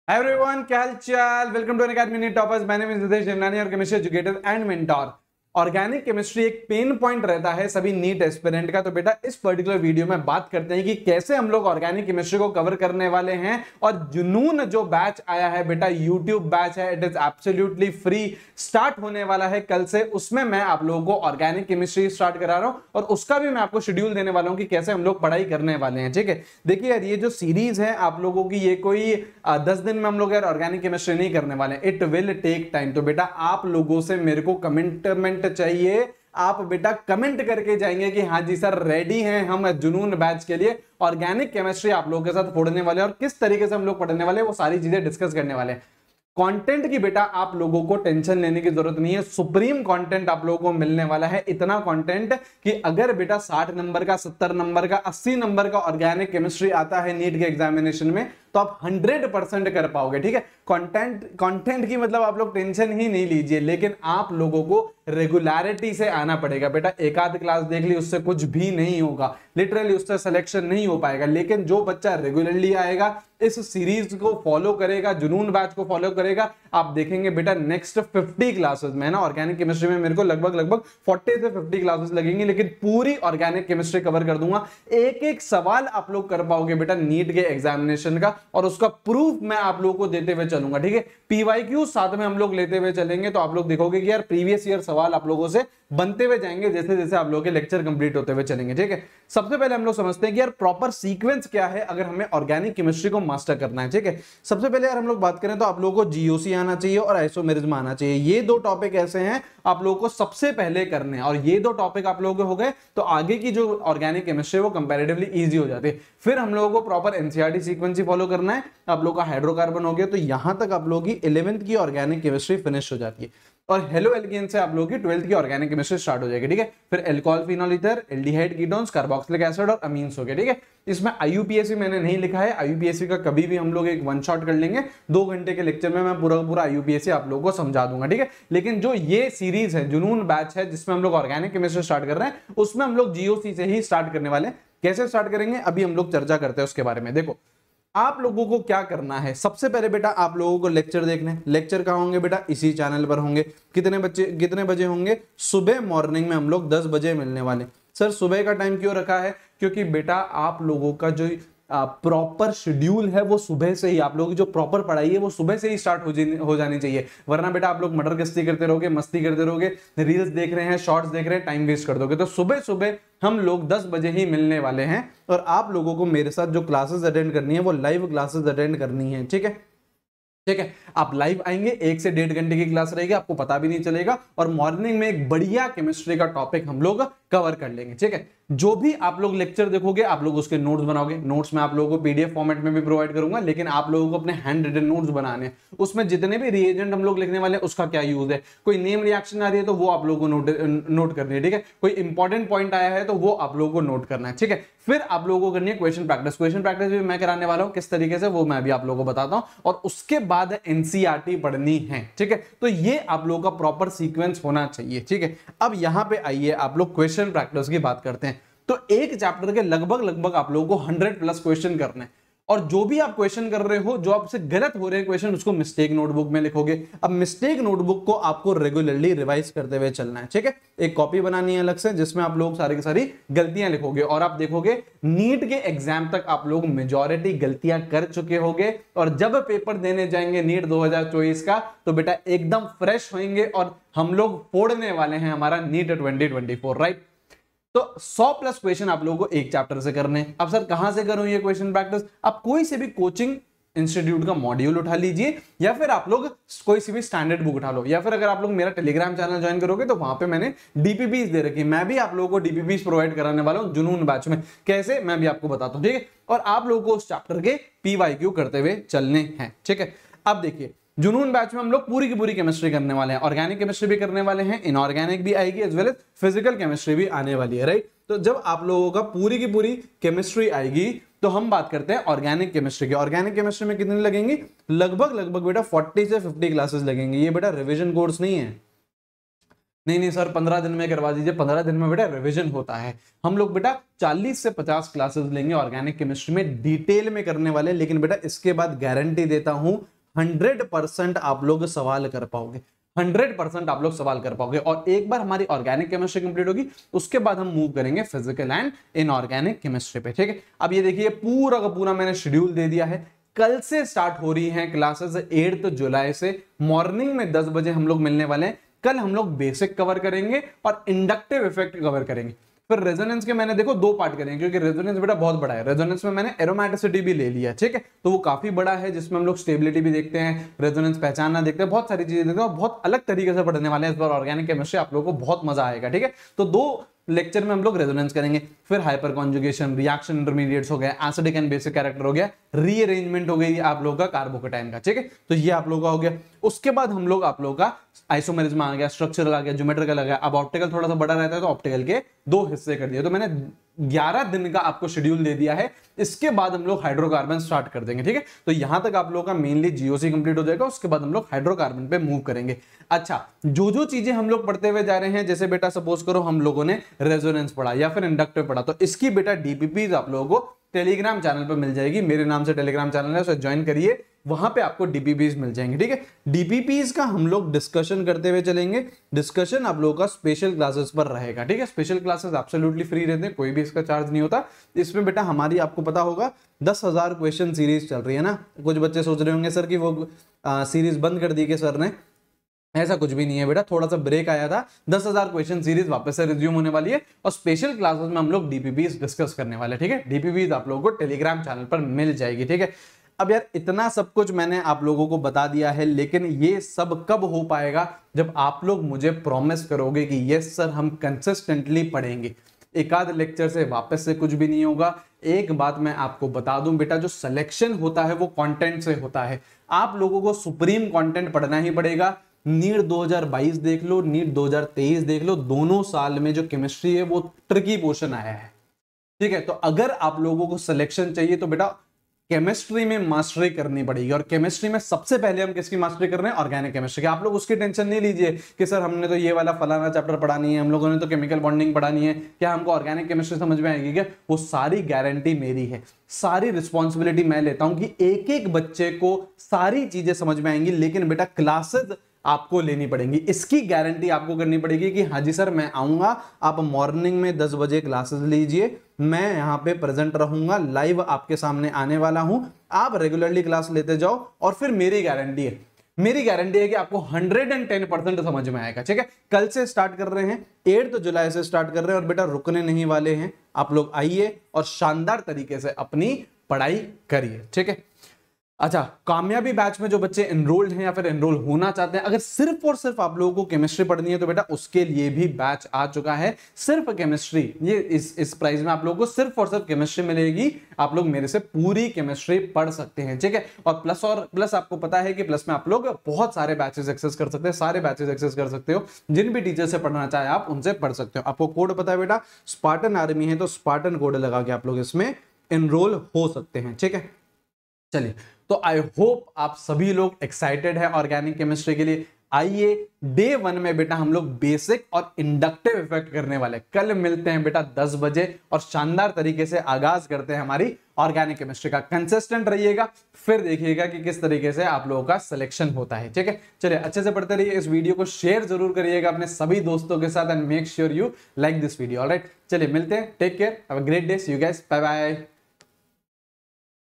Everyone, क्या हाल चाल? Welcome to Unacademy toppers. My name is Nitesh Devnani और chemistry educator and mentor. Organic chemistry एक पेन पॉइंट रहता है सभी नीट एस्पिरेंट का। तो बेटा इस पर्टिकुलर वीडियो में बात करते हैं कि कैसे हम लोग ऑर्गेनिक केमिस्ट्री को कवर करने वाले हैं। और जुनून जो बैच आया है बेटा, यूट्यूब बैच है, it is absolutely free, start होने वाला है कल से। उसमें मैं आप लोगों को ऑर्गेनिक केमिस्ट्री स्टार्ट करा रहा हूं और उसका भी मैं आपको शेड्यूल देने वाला हूं कि कैसे हम लोग पढ़ाई करने वाले हैं। ठीक है, देखिए यार, ये जो सीरीज है आप लोगों की, ये कोई 10 दिन में हम लोग यार ऑर्गेनिक केमिस्ट्री नहीं करने वाले हैं। It will take time. तो बेटा आप लोगों से मेरे को कमिटमेंट चाहिए। आप बेटा कमेंट करके जाएंगे कि हाँ जी सर, रेडी हैं हम जुनून बैच के लिए। ऑर्गेनिक केमिस्ट्री आप लोगों के साथ फोड़ने वाले हैं और किस तरीके से हम लोग पढ़ने वाले हैं वो सारी चीजें डिस्कस करने वाले हैं। कंटेंट की बेटा आप लोगों को टेंशन लेने की जरूरत नहीं है। सुप्रीम कंटेंट आप लोगों को मिलने वाला है। इतना कंटेंट कि अगर बेटा 60 नंबर का, 70 नंबर का, 80 नंबर का ऑर्गेनिक केमिस्ट्री आता है नीट के एग्जामिनेशन में तो आप 100% कर पाओगे। ठीक है, कंटेंट की मतलब आप लोग टेंशन ही नहीं लीजिए, लेकिन आप लोगों को रेगुलरिटी से आना पड़ेगा। बेटा एक आध क्लास देख ली उससे कुछ भी नहीं होगा, लिटरली उससे सिलेक्शन नहीं हो पाएगा। लेकिन जो बच्चा रेगुलरली आएगा, इस सीरीज को फॉलो करेगा, जुनून बैच को फॉलो करेगा, आप देखेंगे बेटा नेक्स्ट 50 क्लासेस में ना ऑर्गेनिक केमिस्ट्री में मेरे को लगभग 40 से 50 क्लासेस लगेंगी, लेकिन पूरी ऑर्गेनिक केमिस्ट्री कवर कर दूंगा। एक एक सवाल आप लोग कर पाओगे बेटा नीट के एग्जामिनेशन का, और उसका प्रूफ मैं आप लोगों को देते हुए चलूंगा। ठीक है, पीवाईक्यू साथ में हम लोग लेते हुए चलेंगे, तो आप लोग देखोगे कि यार प्रीवियस ईयर सवाल आप लोगों से बनते हुए जाएंगे जैसे जैसे आप लोगों के लेक्चर कंप्लीट होते हुए चलेंगे। ठीक है, सबसे पहले हम लोग समझते हैं कि यार प्रॉपर सीक्वेंस क्या है अगर हमें ऑर्गेनिक केमिस्ट्री को मास्टर करना है। ठीक है, सबसे पहले यार हम लोग बात करें तो आप लोगों को जीओसी आना चाहिए और आइसोमेरिज्म आना चाहिए। ये दो टॉपिक ऐसे हैं आप लोगों को सबसे पहले करने हैं, और ये दो टॉपिक आप लोगों के हो गए तो आगे की जो ऑर्गेनिक केमिस्ट्री है वो कंपैरेटिवली इजी हो जाती है। फिर हम लोगों को प्रॉपर एनसीईआरटी सीक्वेंस ही फॉलो करना है। आप लोगों का हाइड्रोकार्बन हो गया, तो यहां तक आप लोगों की 11th की ऑर्गेनिक केमिस्ट्री फिनिश हो जाती है, और हेलो एल्केन से आप लोगों की 12th की ऑर्गेनिक केमिस्ट्री स्टार्ट हो जाएगी। ठीक है, फिर alcohol, phenol ether, aldehyde, ketones, carboxylic acid और अमीन्स हो गए। ठीक है, इसमें आईयूपीएसी मैंने नहीं लिखा है। आईयूपीएसी का कभी भी हम लोग एक वन शॉट कर लेंगे, 2 घंटे के लेक्चर में मैं पूरा आईयूपीएसी आप लोगों को समझा दूंगा। ठीक है, लेकिन जो ये सीरीज है, जुनून बैच है, जिसमें हम लोग ऑर्गेनिक केमिस्ट्री स्टार्ट कर रहे हैं, उसमें हम लोग जीओसी से ही स्टार्ट करने वाले हैं। कैसे स्टार्ट करेंगे अभी हम लोग चर्चा करते हैं उसके बारे में। देखो आप लोगों को क्या करना है, सबसे पहले बेटा आप लोगों को लेक्चर देखने। लेक्चर कहाँ होंगे बेटा? इसी चैनल पर होंगे। कितने बजे होंगे? सुबह मॉर्निंग में हम लोग 10 बजे मिलने वाले। सर सुबह का टाइम क्यों रखा है? क्योंकि बेटा आप लोगों का जो प्रॉपर शेड्यूल है वो सुबह से ही, आप लोगों की जो प्रॉपर पढ़ाई है वो सुबह से ही स्टार्ट हो जानी चाहिए। वरना बेटा आप लोग मटर गश्ती करते रहोगे, मस्ती करते रहोगे, रील्स देख रहे हैं, शॉर्ट्स देख रहे हैं, टाइम वेस्ट कर दोगे। तो सुबह सुबह हम लोग 10 बजे ही मिलने वाले हैं, और आप लोगों को मेरे साथ जो क्लासेस अटेंड करनी है वो लाइव क्लासेस अटेंड करनी है। ठीक है, ठीक है, आप लाइव आएंगे, 1 से 1.5 घंटे की क्लास रहेगी, आपको पता भी नहीं चलेगा, और मॉर्निंग में एक बढ़िया केमिस्ट्री का टॉपिक हम लोग कवर कर लेंगे। ठीक है, जो भी आप लोग लेक्चर देखोगे आप लोग उसके नोट्स बनाओगे। नोट्स में आप लोगों को पीडीएफ फॉर्मेट में भी प्रोवाइड करूंगा, लेकिन आप लोगों को अपने हैंड रिटन नोट्स बनाने हैं। उसमें जितने भी रिएजेंट हम लोग लिखने वाले हैं उसका क्या यूज है, कोई नेम रिएक्शन आ रही है तो वो आप लोगों को नोट करनी है। ठीक है, कोई इंपॉर्टेंट पॉइंट आया है तो वो आप लोगों को नोट करना है। ठीक है, फिर आप लोगों को करनी है क्वेश्चन प्रैक्टिस। क्वेश्चन प्रैक्टिस भी मैं कराने वाला हूं, किस तरीके से वो मैं भी आप लोगों को बताता हूं, और उसके बाद एनसीईआरटी पढ़नी है। ठीक है, तो ये आप लोगों का प्रॉपर सीक्वेंस होना चाहिए। ठीक है, अब यहां पे आइए आप लोग क्वेश्चन प्रैक्टिस की बात करते हैं। तो एक चैप्टर के लगभग आप लोगों को 100+ क्वेश्चन करने हैं, और जो भी आप क्वेश्चन कर रहे हो, जो आपसे गलत हो रहे हैं क्वेश्चन, उसको मिस्टेक नोटबुक में लिखोगे। अब मिस्टेक नोटबुक को आपको रेगुलरली रिवाइज करते हुए चलना है। ठीक है, एक कॉपी बनानी है अलग से जिसमें आप लोग सारी की सारी गलतियां लिखोगे, और आप देखोगे नीट के एग्जाम तक आप लोग मेजॉरिटी गलतियां कर चुके होंगे, और जब पेपर देने जाएंगे नीट 2024 का तो बेटा एकदम फ्रेश होंगे, और हम लोग फोड़ने वाले हैं हमारा नीट 2024। राइट, तो 100+ क्वेश्चन आप लोगों को एक चैप्टर से करने हैं। अब सर कहां से करूं ये क्वेश्चन प्रैक्टिस? आप कोई से भी कोचिंग इंस्टीट्यूट का मॉड्यूल उठा लीजिए, या फिर आप लोग कोई सी भी स्टैंडर्ड बुक उठा लो, या फिर अगर आप लोग मेरा टेलीग्राम चैनल ज्वाइन करोगे तो वहां पे मैंने डीपीपीस दे रखी है। मैं भी आप लोगों को डीपीपीस प्रोवाइड कराने वाला हूं जुनून बैच में। कैसे, मैं भी आपको बताता हूं। ठीक है, और आप लोगों को उस चैप्टर के पीवाईक्यू करते हुए चलने हैं। ठीक है, अब देखिए जुनून बैच में हम लोग पूरी की पूरी केमिस्ट्री करने वाले हैं। ऑर्गेनिक केमिस्ट्री भी करने वाले हैं, इनऑर्गेनिक भी आएगी, as well as physical chemistry भी आने वाली है। राइट, तो जब आप लोगों का पूरी की पूरी केमिस्ट्री आएगी तो हम बात करते हैं ऑर्गेनिक केमिस्ट्री की। ऑर्गेनिक केमिस्ट्री में कितनी लगेंगी? लगभग बेटा 40 से 50 क्लासेस लगेंगी। ये बेटा रिवीजन कोर्स नहीं है। नहीं सर 15 दिन में करवा दीजिए। 15 दिन में बेटा रिवीजन होता है। हम लोग बेटा 40 से 50 क्लासेस लेंगे ऑर्गेनिक केमिस्ट्री में, डिटेल में करने वाले। लेकिन बेटा इसके बाद गारंटी देता हूं 100% आप लोग सवाल कर पाओगे, 100% आप लोग सवाल कर पाओगे। और एक बार हमारी ऑर्गेनिक केमिस्ट्री कंप्लीट होगी उसके बाद हम मूव करेंगे फिजिकल एंड इनऑर्गेनिक केमिस्ट्री पे, ठीक है। अब ये देखिए पूरा का पूरा मैंने शेड्यूल दे दिया है। कल से स्टार्ट हो रही हैं क्लासेस 8 जुलाई से, मॉर्निंग में 10 बजे हम लोग मिलने वाले हैं। कल हम लोग बेसिक कवर करेंगे और इंडक्टिव इफेक्ट कवर करेंगे। फिर रेजोनेंस के मैंने देखो 2 पार्ट करेंगे क्योंकि रेजोनेंस बेटा बहुत बड़ा है। रेजोनेंस में मैंने एरोमेटिसिटी भी ले लिया, ठीक है, तो वो काफी बड़ा है जिसमें हम लोग स्टेबिलिटी भी देखते हैं, रेजोनेंस पहचानना देखते हैं, बहुत सारी चीजें देखते हैं और बहुत अलग तरीके से पढ़ने वाले हैं इस बार ऑर्गेनिक केमिस्ट्री। आप लोगों को बहुत मजा आएगा, ठीक है। तो 2 लेक्चर में हम लोग रेजोनेंस करेंगे, फिर हाइपर कॉन्जुगेशन, रिएक्शन इंटरमीडिएट्स हो गया, एसिडिक एंड बेसिक कैरेक्टर हो गया, रीअरेंजमेंट हो गई आप लोगों का कार्बोकेटाइन का, ठीक है। तो ये आप लोगों का हो गया। उसके बाद हम लोग आप लोगों का आइसोमेरिज्म आ गया, स्ट्रक्चरल आ गया, ज्योमेट्रिकल आ गया। अब ऑप्टिकल थोड़ा सा बड़ा रहता है तो ऑप्टिकल के 2 हिस्से कर दिए। तो मैंने 11 दिन का आपको शेड्यूल दे दिया है। इसके बाद हम लोग हाइड्रोकार्बन स्टार्ट कर देंगे, ठीक है। तो यहां तक आप लोगों का मेनली जीओसी कंप्लीट हो जाएगा, उसके बाद हम लोग हाइड्रोकार्बन पे मूव करेंगे। अच्छा, जो चीजें हम लोग पढ़ते हुए जा रहे हैं, जैसे बेटा सपोज करो हम लोगों ने रेजोनेंस पढ़ा या फिर इंडक्टिव पढ़ा, तो इसकी बेटा डीपीपीज आप लोगों को टेलीग्राम चैनल पर मिल जाएगी। मेरे नाम से टेलीग्राम चैनल है, उसे ज्वाइन करिए, वहां पे आपको डीपीपीज मिल जाएंगे, ठीक है। डीपीपीज का हम लोग डिस्कशन करते हुए चलेंगे। डिस्कशन आप लोगों का स्पेशल क्लासेस पर रहेगा, ठीक है। स्पेशल क्लासेस एब्सोल्युटली फ्री रहते हैं, कोई भी इसका चार्ज नहीं होता। इसमें बेटा हमारी आपको पता होगा 10,000 क्वेश्चन सीरीज चल रही है ना। कुछ बच्चे सोच रहे होंगे सर कि वो सीरीज बंद कर दी कि सर ने, ऐसा कुछ भी नहीं है बेटा, थोड़ा सा ब्रेक आया था। 10,000 क्वेश्चन सीरीज वापस से रिज्यूम होने वाली है और स्पेशल क्लासेस में हम लोग डीपीपीज डिस्कस करने वाले, ठीक है। डीपीपीज आप लोगों को टेलीग्राम चैनल पर मिल जाएगी, ठीक है। अब यार इतना सब कुछ मैंने आप लोगों को बता दिया है, लेकिन ये सब कब हो पाएगा जब आप लोग मुझे प्रॉमिस करोगे कि यस सर हम कंसिस्टेंटली पढ़ेंगे। एक आध लेक्चर से वापस से कुछ भी नहीं होगा। एक बात मैं आपको बता दूं बेटा, जो सिलेक्शन होता है वो कंटेंट से होता है। आप लोगों को सुप्रीम कंटेंट पढ़ना ही पड़ेगा। नीट 2022 देख लो, नीट 2023 देख लो, दोनों साल में जो केमिस्ट्री है वो ट्रिकी पोर्शन आया है, ठीक है। तो अगर आप लोगों को सिलेक्शन चाहिए तो बेटा केमिस्ट्री में मास्टरी करनी पड़ेगी। और केमिस्ट्री में सबसे पहले हम किसकी मास्टरी कर रहे हैं? ऑर्गेनिक केमिस्ट्री की। आप लोग उसकी टेंशन नहीं लीजिए कि सर हमने तो ये वाला फलाना चैप्टर पढ़ा नहीं है, हम लोगों ने तो केमिकल बॉन्डिंग पढ़ा नहीं है, क्या हमको ऑर्गेनिक केमिस्ट्री समझ में आएगी क्या? वो सारी गारंटी मेरी है, सारी रिस्पॉन्सिबिलिटी मैं लेता हूं कि एक एक बच्चे को सारी चीजें समझ में आएंगी। लेकिन बेटा क्लासेस आपको लेनी पड़ेंगी, इसकी गारंटी आपको करनी पड़ेगी कि हाँ जी सर मैं आऊंगा, आप मॉर्निंग में 10 बजे क्लासेस लीजिए, मैं यहाँ पे प्रेजेंट रहूंगा, लाइव आपके सामने आने वाला हूं, आप रेगुलरली क्लास लेते जाओ। और फिर मेरी गारंटी है कि आपको 110% समझ में आएगा, ठीक है। कल से स्टार्ट कर रहे हैं, 8 जुलाई से स्टार्ट कर रहे हैं और बेटा रुकने नहीं वाले हैं। आप लोग आइए और शानदार तरीके से अपनी पढ़ाई करिए, ठीक है। अच्छा, कामयाबी बैच में जो बच्चे एनरोल्ड हैं या फिर एनरोल होना चाहते हैं, अगर सिर्फ और सिर्फ आप लोगों को केमिस्ट्री पढ़नी है तो बेटा उसके लिए भी बैच आ चुका है, सिर्फ केमिस्ट्री। ये इस प्राइस में आप लोगों को सिर्फ और सिर्फ केमिस्ट्री मिलेगी। आप लोग मेरे से पूरी केमिस्ट्री पढ़ सकते हैं, ठीक है। और प्लस आपको पता है कि प्लस में आप लोग बहुत सारे बैचेस एक्सेस कर सकते हैं, सारे बैचेस एक्सेस कर सकते हो। जिन भी टीचर से पढ़ना चाहे आप उनसे पढ़ सकते हो। आपको कोड पता है बेटा, स्पार्टन आर्मी है तो स्पार्टन कोड लगा के आप लोग इसमें एनरोल हो सकते हैं, ठीक है। चलिए, तो आई होप आप सभी लोग एक्साइटेड हैं ऑर्गेनिक केमिस्ट्री के लिए। आइए डे 1 में बेटा हम लोग बेसिक और इंडक्टिव इफेक्ट करने वाले। कल मिलते हैं बेटा 10 बजे और शानदार तरीके से आगाज करते हैं हमारी ऑर्गेनिक केमिस्ट्री का। कंसिस्टेंट रहिएगा, फिर देखिएगा कि किस तरीके से आप लोगों का सिलेक्शन होता है, ठीक है। चलिए अच्छे से पढ़ते रहिए, इस वीडियो को शेयर जरूर करिएगा अपने सभी दोस्तों के साथ and make sure you like this video. Alright, चलिए मिलते हैं, take care, have a great day, see you guys, bye bye.